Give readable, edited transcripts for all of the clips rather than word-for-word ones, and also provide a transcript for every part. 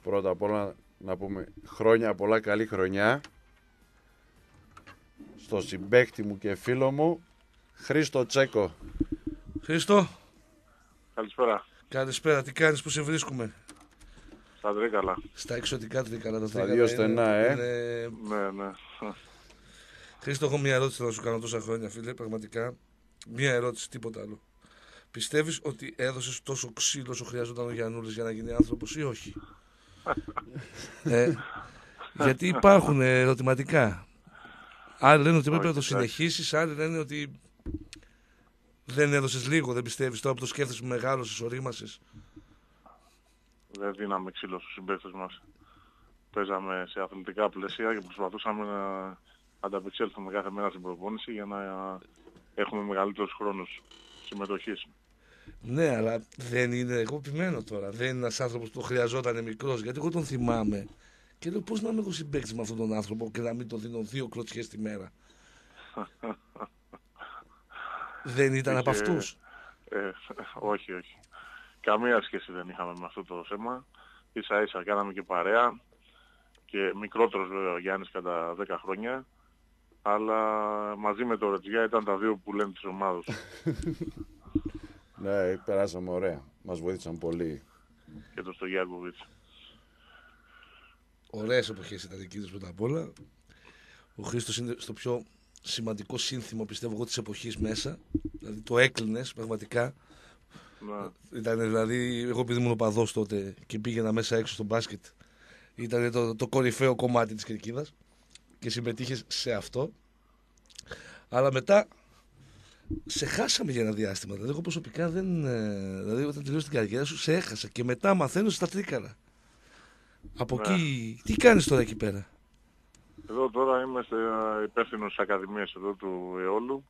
Πρώτα απ' όλα να πούμε χρόνια πολλά, καλή χρονιά στο συμπαίκτη μου και φίλο μου Χρήστο Τσέκο. Χρήστο. Καλησπέρα. Καλησπέρα, τι κάνεις, που σε βρίσκουμε? Στα Τρίκαλα. Στα εξωτικά Τρίκαλα. Τα Στα Τρίκαλα δύο στενά, Ναι. Χρήστο, έχω μια ερώτηση να σου κάνω τόσα χρόνια, φίλε, πραγματικά. Μια ερώτηση, τίποτα άλλο. Πιστεύεις ότι έδωσες τόσο ξύλο όσο χρειαζόταν ο Γιαννούλης για να γίνει άνθρωπος ή όχι? Γιατί υπάρχουν ερωτηματικά. Άλλοι λένε ότι πρέπει να το συνεχίσεις, άλλοι λένε ότι δεν έδωσες λίγο, δεν πιστεύεις? Τώρα που το σκέφτεσαι, μεγάλωσες, ορίμασες. Δεν δίναμε ξύλο στους συμπαίκτες μας. Παίζαμε σε αθλητικά πλαίσια και προσπαθούσαμε να ανταπεξέλθουμε κάθε μέρα στην προπόνηση για να έχουμε μεγαλύτερους χρόνους συμμετοχής. Ναι, αλλά δεν είναι, εγώ επιμένω τώρα, δεν είναι ένας άνθρωπος που το χρειαζόταν μικρός, γιατί εγώ τον θυμάμαι και λέω πώς να είμαι εγώ συμπαίκτης με αυτόν τον άνθρωπο και να μην τον δίνω 2 κλωτσιές τη μέρα. Δεν ήταν από αυτούς? Όχι. Καμία σχέση δεν είχαμε με αυτό το θέμα. Ίσα ίσα κάναμε και παρέα και μικρότερος βέβαια ο Γιάννης κατά 10 χρόνια, αλλά μαζί με το Ρετζιά ήταν τα δύο που λένε της ομάδας. Ναι, περάσαμε ωραία. Μας βοήθησαν πολύ. Και το Στογιάκοβιτς. Ωραίες εποχές ήταν εκείνες πρώτα απ' όλα. Ο Χρήστος είναι στο πιο σημαντικό σύνθημα, πιστεύω εγώ, της εποχής μέσα. Δηλαδή το έκλεινες πραγματικά. Ναι. Ήταν δηλαδή, εγώ επειδή ήμουν οπαδός τότε και πήγαινα μέσα έξω στο μπάσκετ, ήταν το κορυφαίο κομμάτι της κερκίδας και συμμετείχες σε αυτό. Αλλά μετά σε χάσαμε για ένα διάστημα. Δηλαδή, εγώ προσωπικά δεν. Δηλαδή, όταν τελείωσε την καριέρα σου, σε έχασα και μετά μαθαίνω στα Τρίκαλα. Από εκεί, τι κάνεις τώρα εκεί πέρα? Εδώ τώρα είμαι υπεύθυνος της Ακαδημίας εδώ του Αιώλου.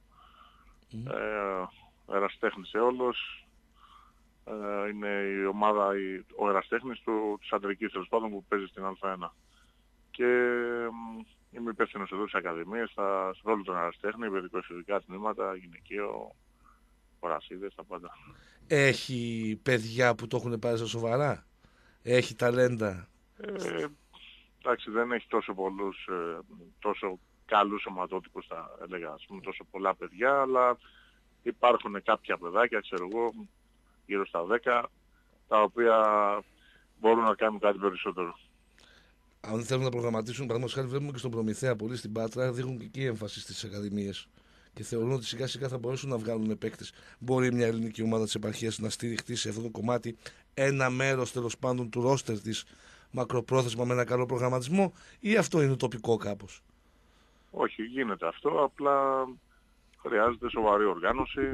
Εραστέχνης Αιώλος. Είναι η ομάδα, ο εραστέχνης της αντρικής τέλος πάντων που παίζει στην Α1. Και είμαι υπεύθυνος εδώ της Ακαδημίας, στο ρόλο των εραστέχνη, παιδικο-εφηβικά τμήματα, γυναικείο, χορασίδες, τα πάντα. Έχει παιδιά που το έχουν πάρει στα σοβαρά? Έχει ταλέντα? Εντάξει, δεν έχει τόσο πολλούς, τόσο καλούς σωματότυπους, θα έλεγα, τόσο πολλά παιδιά, αλλά υπάρχουν κάποια παιδάκια, ξέρω εγώ, γύρω στα 10, τα οποία μπορούν να κάνουν κάτι περισσότερο. Αν θέλουν να προγραμματίσουν, παραδείγματος χάρη, βλέπουμε και στον Προμηθέα πολύ στην Πάτρα, δείχνουν και εκεί έμφαση στις ακαδημίες. Και θεωρούν ότι σιγά σιγά θα μπορέσουν να βγάλουν παίκτες. Μπορεί μια ελληνική ομάδα της επαρχίας να στηριχτεί σε αυτό το κομμάτι, ένα μέρος τέλος πάντων του ρόστερ της, μακροπρόθεσμα με ένα καλό προγραμματισμό, ή αυτό είναι τοπικό κάπως? Όχι, γίνεται αυτό, απλά χρειάζεται σοβαρή οργάνωση.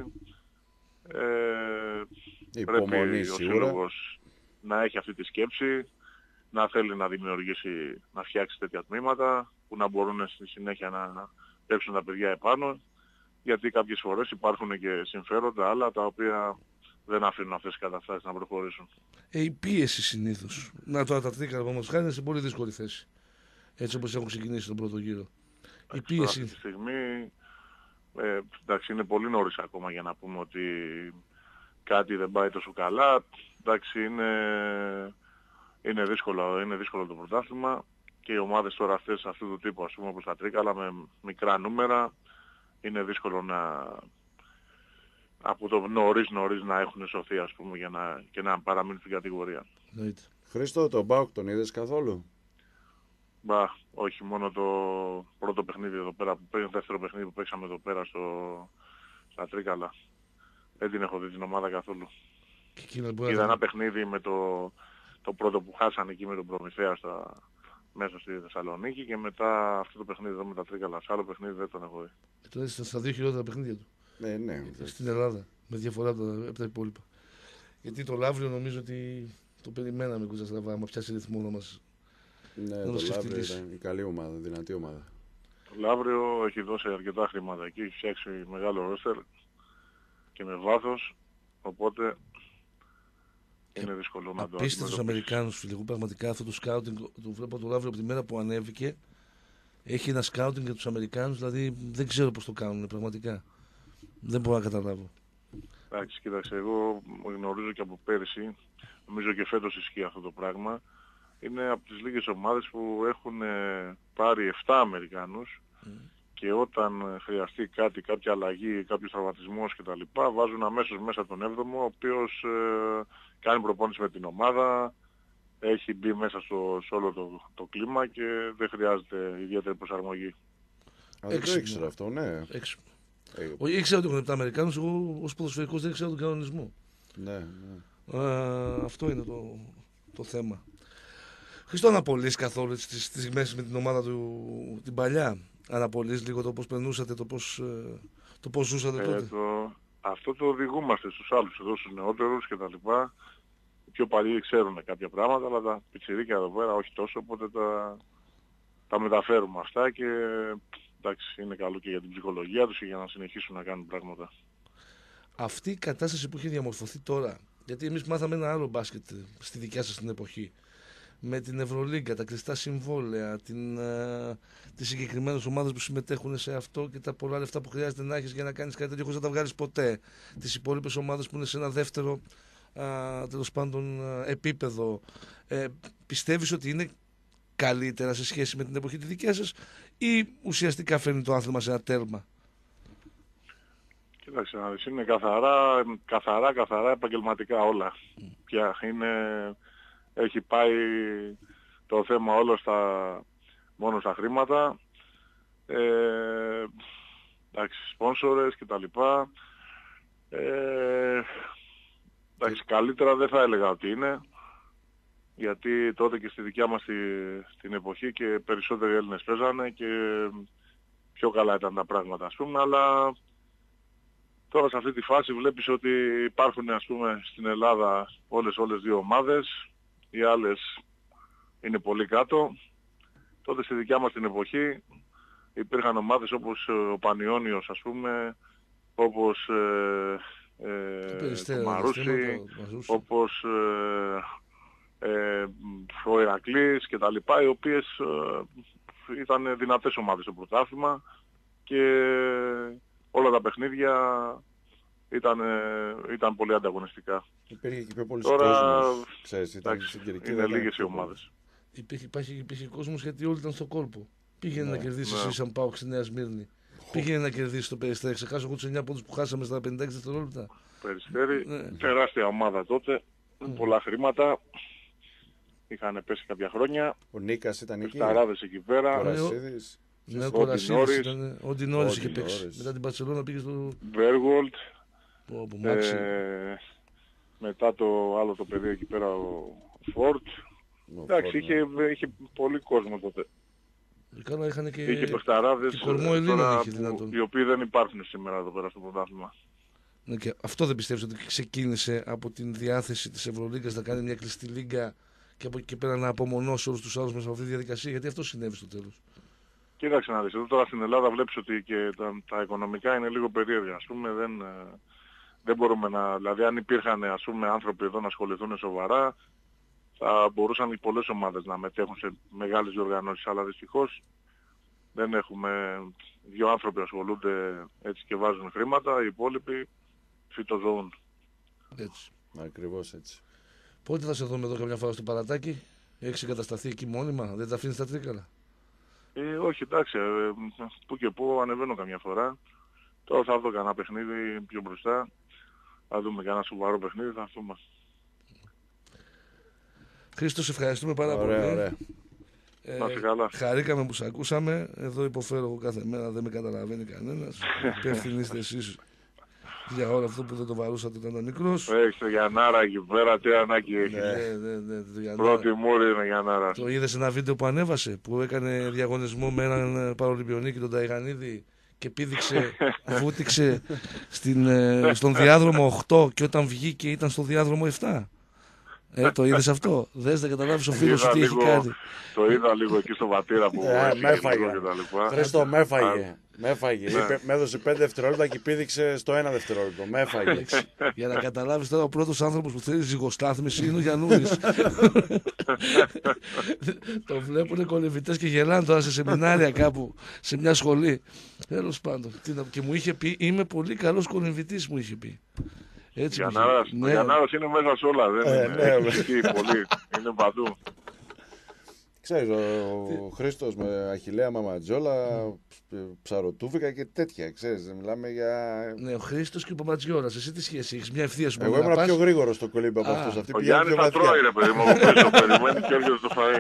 Πρέπει ο σύλλογος να έχει αυτή τη σκέψη, να θέλει να δημιουργήσει, να φτιάξει τέτοια τμήματα που να μπορούν στη συνέχεια να παίξουν τα παιδιά επάνω, γιατί κάποιες φορές υπάρχουν και συμφέροντα άλλα τα οποία δεν αφήνουν αυτές τις καταστάσεις να προχωρήσουν. Η πίεση συνήθως. Να τώρα τα Τρίκαλα όμως χάρη είναι σε πολύ δύσκολη θέση. Έτσι όπως έχουν ξεκινήσει τον πρώτο γύρο. Η πίεση. Αυτή τη στιγμή εντάξει, είναι πολύ νωρίς ακόμα για να πούμε ότι κάτι δεν πάει τόσο καλά. Εντάξει, είναι δύσκολο το πρωτάθλημα και οι ομάδες τώρα αυτές αυτού του τύπου, ας πούμε, όπως τα Τρίκαλα, με μικρά νούμερα, είναι δύσκολο από το νωρίς να έχουν σωθεί, ας πούμε, και να παραμείνουν στην κατηγορία. Χρήστο, τον ΠΑΟΚ τον είδες καθόλου? Όχι, μόνο το πρώτο παιχνίδι εδώ πέρα, δεύτερο παιχνίδι που παίξαμε εδώ πέρα στα Τρίκαλα. Δεν την έχω δει την ομάδα καθόλου. Είδα ένα παιχνίδι με το πρώτο που χάσανε εκεί με τον Προμηθέα μέσα στη Θεσσαλονίκη και μετά αυτό το παιχνίδι εδώ με τα Τρίκαλα. Σε άλλο παιχνίδι δεν τον έχω δει. Τώρα είστε στα 2 χειρότερα παιχνίδια του. Ναι. Στην Ελλάδα, με διαφορά από τα υπόλοιπα. Γιατί το Λαύριο νομίζω ότι το περιμέναμε κουτσα στραβά, άμα πιάσει ρυθμό να μας. Ναι, το Λαύριο ήταν η καλή ομάδα, δυνατή ομάδα. Το Λαύριο έχει δώσει αρκετά χρήματα εκεί, έχει φτιάξει μεγάλο ρόστερ και με βάθος, οπότε είναι δύσκολο να το αντιμετωπίσεις. Απίστευτος Αμερικάνους, φίλε, πραγματικά αυτό το σκάουτινγκ το βλέπω το Λαύριο από τη μέρα που ανέβηκε. Έχει ένα σκάουτινγκ για τους Αμερικάνους, δηλαδή δεν ξέρω πώς το κάνουν πραγματικά. Δεν μπορώ να καταλάβω. Εντάξει, κοίταξε, εγώ γνωρίζω και από πέρυσι, νομίζω και φέτος ισχύει αυτό το πράγμα. είναι από τις λίγες ομάδες που έχουν πάρει 7 Αμερικάνους και όταν χρειαστεί κάτι, κάποια αλλαγή, κάποιος τραυματισμός κτλ. Βάζουν αμέσως μέσα τον 7ο, ο οποίος κάνει προπόνηση με την ομάδα, έχει μπει μέσα σε όλο το κλίμα και δεν χρειάζεται ιδιαίτερη προσαρμογή. Δεν το ήξερα αυτό, ναι. Ήξερα ότι έχουν 7 Αμερικάνους, εγώ ως ποδοσφαιρικός δεν ήξερα τον κανονισμό. Ναι. Αυτό είναι το θέμα. Χριστό, αναπολύσεις καθόλου τις στιγμές με την ομάδα του την παλιά? Αναπολύσεις λίγο το πώς περνούσατε, το πώς ζούσατε τότε? Αυτό το οδηγούμαστε στους άλλους εδώ, στους νεότερους κτλ. Οι πιο παλιοί ξέρουν κάποια πράγματα, αλλά τα πιτσιρίκια εδώ πέρα όχι τόσο, οπότε τα μεταφέρουμε αυτά και εντάξει, είναι καλό και για την ψυχολογία τους και για να συνεχίσουν να κάνουν πράγματα. Αυτή η κατάσταση που έχει διαμορφωθεί τώρα, γιατί εμείς μάθαμε ένα άλλο μπάσκετ στη δικιά σας την εποχή, με την Ευρωλίγκα, τα κλειστά συμβόλαια, τις συγκεκριμένες ομάδες που συμμετέχουν σε αυτό και τα πολλά λεφτά που χρειάζεται να έχεις για να κάνεις κάτι τέτοιο χωρίς να τα βγάλεις ποτέ, τις υπόλοιπες ομάδες που είναι σε ένα δεύτερο τέλος πάντων επίπεδο, πιστεύεις ότι είναι καλύτερα σε σχέση με την εποχή τη δικιά σας ή ουσιαστικά φέρνει το άθλημα σε ένα τέρμα? Κοίταξε, είναι καθαρά επαγγελματικά όλα. Πια έχει πάει το θέμα όλο μόνο στα χρήματα, εντάξει, σπόνσορες κτλ. Εντάξει, καλύτερα δεν θα έλεγα ότι είναι, γιατί τότε και στη δικιά μας την εποχή και περισσότεροι Έλληνες παίζανε και πιο καλά ήταν τα πράγματα, ας πούμε, αλλά τώρα σε αυτή τη φάση βλέπεις ότι υπάρχουν, ας πούμε, στην Ελλάδα όλες δύο ομάδες, οι άλλες είναι πολύ κάτω. Τότε στη δικιά μας την εποχή υπήρχαν ομάδες όπως ο Πανιώνιος, ας πούμε, όπως το Μαρούσι, όπως ο Ηρακλής και τα λοιπά, οι οποίες ήταν δυνατές ομάδες στο πρωτάθλημα και όλα τα παιχνίδια ήταν πολύ ανταγωνιστικά. Υπήρχε και πιο πολλοί τώρα, κόσμος, ξέρεις, είναι λίγες οι ομάδες. Υπήρχε κόσμος γιατί όλοι ήταν στον κόλπο. Πήγαινε να κερδίσει εσύ σαν Πάοκ στη Νέα Σμύρνη. Πήγαινε να κερδίσει το Περιστέρι. Ξεχάσω εγώ τους 9 πόντους που χάσαμε στα 56 δευτερόλεπτα. Περιστέρι, τεράστια ομάδα τότε, πολλά χρήματα. Είχαν πέσει κάποια χρόνια. Ο Νίκας ήταν εκεί. Σταράδες εκεί πέρα. Ο Ρασίδης. Ναι, ο Κορασίδης ήταν. Ο Ντινόρης είχε παίξει. Μετά την Μπαρσελόνα πήγε στο Βέργολτ. Μετά το άλλο το παιδί εκεί πέρα, ο Φόρτ. Εντάξει, είχε πολύ κόσμο τότε. Καλά, είχαν και είχε παιχταράδες, και κορμό Ελλήνων είχε δυνατόν, οι οποίοι δεν υπάρχουν σήμερα εδώ πέρα στο πρωτάθλημα. Ναι, και αυτό δεν πιστεύεις ότι ξεκίνησε από την διάθεση της Ευρωλίγκας να κάνει μια κλειστή λίγκα και από εκεί και πέρα να απομονώσει όλους τους άλλους μέσα από αυτή τη διαδικασία? Γιατί αυτό συνέβη στο τέλος. Κοίταξε να δεις, εδώ τώρα στην Ελλάδα βλέπεις ότι και τα οικονομικά είναι λίγο περίεργα. Ας πούμε, δεν μπορούμε να... Δηλαδή αν υπήρχαν, ας πούμε, άνθρωποι εδώ να ασχοληθούν σοβαρά, θα μπορούσαν πολλές ομάδες να μετέχουν σε μεγάλες διοργανώσεις, αλλά δυστυχώς δεν έχουμε. 2 άνθρωποι ασχολούνται έτσι και βάζουν χρήματα, οι υπόλοιποι φυτοζωούν. Έτσι. Ακριβώς έτσι. Πότε θα σε δούμε εδώ καμιά φορά στο Παρατάκι? Έχεις εγκατασταθεί εκεί μόνιμα, δεν τα αφήνεις τα Τρίκαλα? Όχι, εντάξει, που και που ανεβαίνω καμιά φορά. Τώρα θα δω κανένα παιχνίδι πιο μπροστά, θα δούμε κανένα σοβαρό παιχνίδι, θα έρθουμε. Χρήστο, σε ευχαριστούμε πάρα πολύ. Ωραία. Χαρήκαμε που σε ακούσαμε. Εδώ υποφέρω εγώ κάθε μέρα, δεν με καταλαβαίνει κανένας. Υπεύθυνοι είστε εσείς για όλο αυτό που δεν το βαρούσατε όταν ήταν μικρός. Έχεις το Γιαννάρα εκεί πέρα, τι ανάγκη έχεις. Πρώτη μούρη είναι Γιαννάρα. Το είδες ένα βίντεο που ανέβασε, που έκανε διαγωνισμό με έναν Παρολυμπιονίκη, τον Ταϊγανίδη, και πήδηξε, βούτυξε στον διάδρομο 8 και όταν βγήκε ήταν στο διάδρομο 7. Το είδες αυτό? Δεν καταλάβεις ο φίλος σου τι έχει κάνει? Το είδα λίγο εκεί στο Βατήρα που με έφαγε. Χρήστο, με έφαγε. Με έδωσε 5 δευτερόλεπτα και πήδηξε στο 1 δευτερόλεπτο. Με έφαγε. Για να καταλάβεις τώρα, ο πρώτος άνθρωπος που θέλει ζυγοστάθμιση είναι ο Γιαννούλης. Το βλέπουνε κολυμβητές και γελάνε τώρα σε σεμινάρια κάπου, σε μια σχολή. Τέλος πάντων. Και μου είχε πει, είμαι πολύ καλός κολυμβητής, μου είχε πει. Ο Γιαννάρας είναι μέσα σε όλα, δεν είναι εκεί πολύ, είναι παντού. Ξέρεις, ο Χρήστος με Αχιλλέα Μαματζόλα, ψαροτούφικα και τέτοια, ξέρεις, μιλάμε για... Ναι, ο Χρήστος και ο Παπατζιώρας, εσύ τι σχέση έχεις, μια ευθεία σου? Εγώ ήμουν πιο γρήγορο στο κολύμπι από αυτός. Ο Γιάννης θα τρώει ρε παιδί μου, από πίσω περιμένει και έρχεται στο φαΐ.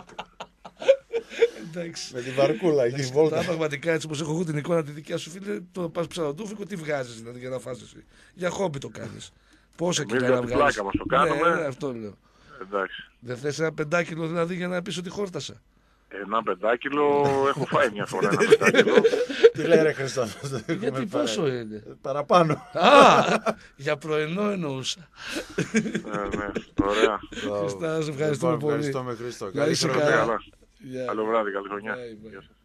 Εντάξει. Με τη βαρκούλα, εκεί βόλτα. Πραγματικά έτσι όπως έχω εγώ την εικόνα τη δικιά σου, φίλε, το πας ψαροτούφικο, τι βγάζεις δηλαδή για να φας εσύ? Για χόμπι το κάνεις. Πόσα κιλά να βγάλεις? Πλάκα μας το κάνουμε. Ναι, αυτό λέω. Εντάξει. Δεν θες ένα 5 κιλό δηλαδή για να πεις ότι χόρτασα? Ένα 5 κιλό έχω φάει μια φορά, ένα 5 κιλό. Τι λέει ρε Χριστό? Γιατί πόσο είναι? Παραπάνω. Α, για πρωινό εννοούσα. Ναι, ωραία. Χριστά, σε ευχαριστούμε πολύ. Ευχαριστώ με Χριστό. Να είσαι καλά. Καλό βράδυ, καλή χρονιά. Bye, bye.